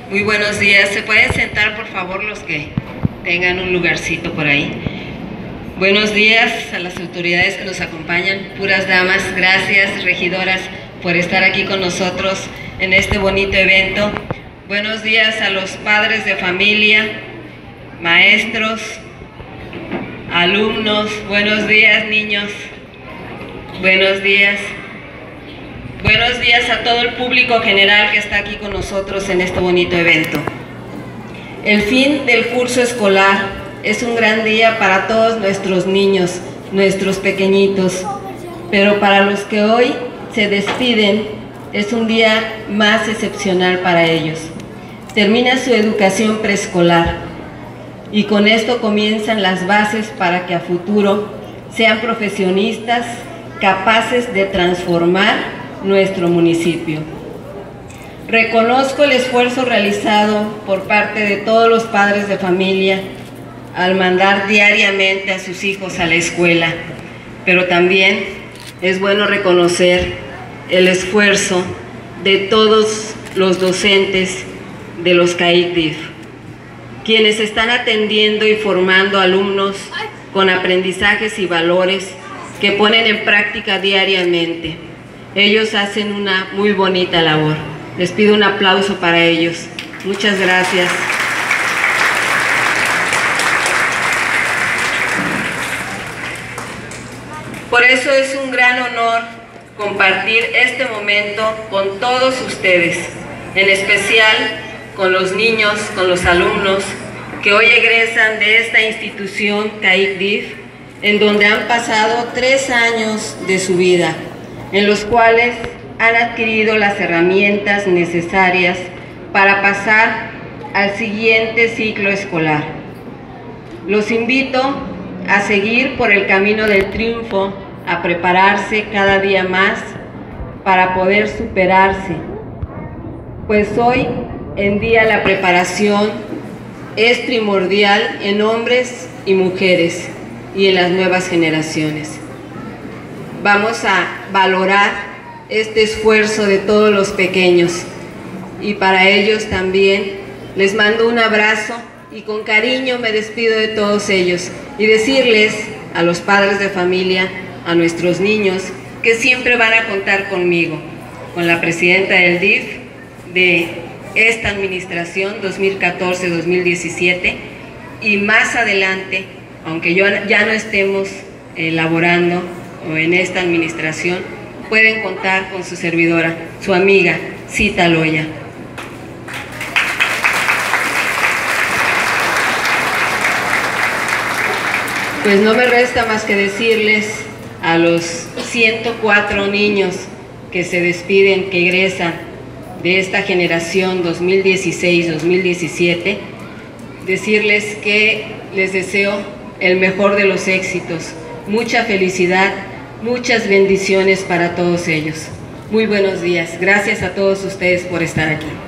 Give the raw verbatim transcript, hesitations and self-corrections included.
Muy buenos días. ¿Se pueden sentar, por favor, los que tengan un lugarcito por ahí? Buenos días a las autoridades que nos acompañan, puras damas. Gracias, regidoras, por estar aquí con nosotros en este bonito evento. Buenos días a los padres de familia, maestros, alumnos. Buenos días, niños. Buenos días. Buenos días a todo el público general que está aquí con nosotros en este bonito evento. El fin del curso escolar es un gran día para todos nuestros niños, nuestros pequeñitos, pero para los que hoy se despiden es un día más excepcional para ellos. Termina su educación preescolar y con esto comienzan las bases para que a futuro sean profesionistas capaces de transformar nuestro municipio. Reconozco el esfuerzo realizado por parte de todos los padres de familia al mandar diariamente a sus hijos a la escuela, pero también es bueno reconocer el esfuerzo de todos los docentes de los C A I C D I F, quienes están atendiendo y formando alumnos con aprendizajes y valores que ponen en práctica diariamente. Ellos hacen una muy bonita labor. Les pido un aplauso para ellos. Muchas gracias. Por eso es un gran honor compartir este momento con todos ustedes, en especial con los niños, con los alumnos que hoy egresan de esta institución C A I C D I F, en donde han pasado tres años de su vida, en los cuales han adquirido las herramientas necesarias para pasar al siguiente ciclo escolar. Los invito a seguir por el camino del triunfo, a prepararse cada día más para poder superarse, pues hoy en día la preparación es primordial en hombres y mujeres y en las nuevas generaciones. Vamos a valorar este esfuerzo de todos los pequeños y para ellos también les mando un abrazo y con cariño me despido de todos ellos y decirles a los padres de familia, a nuestros niños, que siempre van a contar conmigo, con la presidenta del D I F de esta administración dos mil catorce dos mil diecisiete y más adelante, aunque yo ya no estemos elaborando o en esta administración, pueden contar con su servidora, su amiga Cita Loya. Pues no me resta más que decirles a los ciento cuatro niños que se despiden, que egresan de esta generación dos mil dieciséis dos mil diecisiete, decirles que les deseo el mejor de los éxitos, mucha felicidad, muchas bendiciones para todos ellos. Muy buenos días. Gracias a todos ustedes por estar aquí.